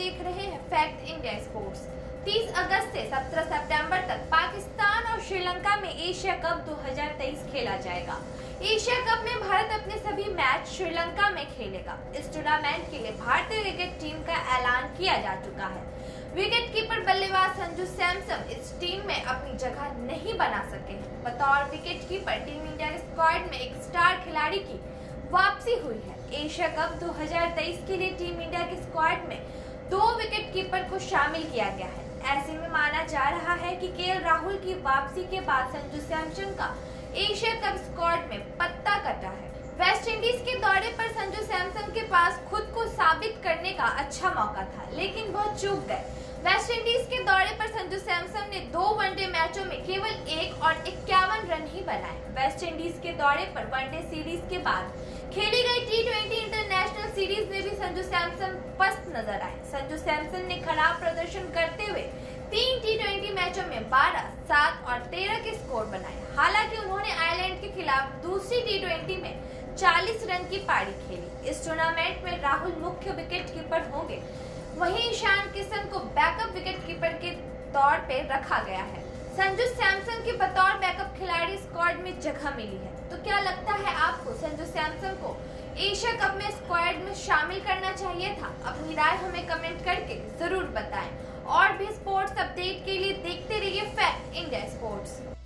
देख रहे हैं फैक्ट इंडिया स्पोर्ट्स। 30 अगस्त से 17 सितंबर तक पाकिस्तान और श्रीलंका में एशिया कप 2023 खेला जाएगा। एशिया कप में भारत अपने सभी मैच श्रीलंका में खेलेगा। इस टूर्नामेंट के लिए भारतीय क्रिकेट टीम का ऐलान किया जा चुका है। विकेटकीपर बल्लेबाज संजू सैमसन इस टीम में अपनी जगह नहीं बना सके। बतौर विकेटकीपर टीम इंडिया के स्क्वाड में एक स्टार खिलाड़ी की वापसी हुई है। एशिया कप 2023 के लिए टीम इंडिया के स्क्वाड में 2 विकेटकीपर को शामिल किया गया है। ऐसे में माना जा रहा है कि केएल राहुल की वापसी के बाद संजू सैमसन का एशिया कप स्क्वाड में पत्ता कटा है। वेस्ट इंडीज के दौरे पर संजू सैमसन के पास खुद को साबित करने का अच्छा मौका था, लेकिन वह चूक गए। वेस्ट इंडीज के दौरे पर संजू सैमसन ने 2 वनडे मैचों में केवल 1 और 51 रन ही बनाए। वेस्ट इंडीज के दौरे पर वनडे सीरीज के बाद खेली गई T20 इंटरनेशनल सीरीज में भी संजू सैमसन पस्त नजर आए। संजू सैमसन ने खराब प्रदर्शन करते हुए 3 T20 मैचों में 12, 7 और 13 के स्कोर बनाए। हालांकि उन्होंने आयरलैंड के खिलाफ दूसरी T20 में 40 रन की पारी खेली। इस टूर्नामेंट में राहुल मुख्य विकेटकीपर होंगे, वहीं ईशान किशन को बैकअप विकेटकीपर के तौर पे रखा गया है। संजू सैमसन के बतौर बैकअप खिलाड़ी स्क्वाड में जगह मिली है। तो क्या लगता है आपको, संजू सैमसन को एशिया कप में स्क्वाड में शामिल करना चाहिए था? अपनी राय हमें कमेंट करके जरूर बताएं। और भी स्पोर्ट्स अपडेट के लिए देखते रहिए फैक्ट इंडिया स्पोर्ट्स।